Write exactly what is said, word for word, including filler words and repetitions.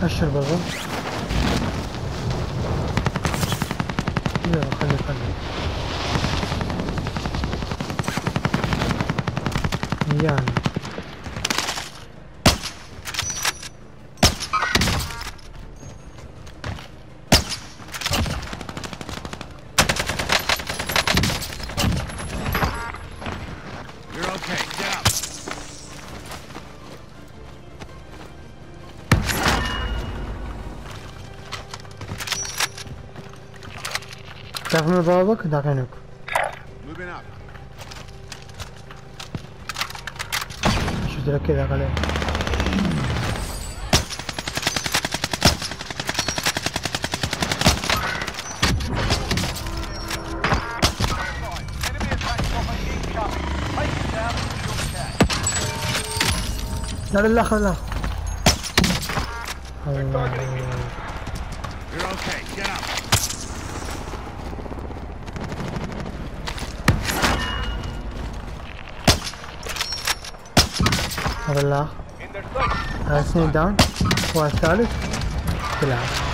اشر برضه. يلا خلي خلي يعني You're okay. Get up. تعرف من ضربك داخلك. Moving up. شفت لك كذا عليه. لا لا لا خلاص. You're okay. Get up. هذا الله. هذا اثنين داون. والثالث تلعب.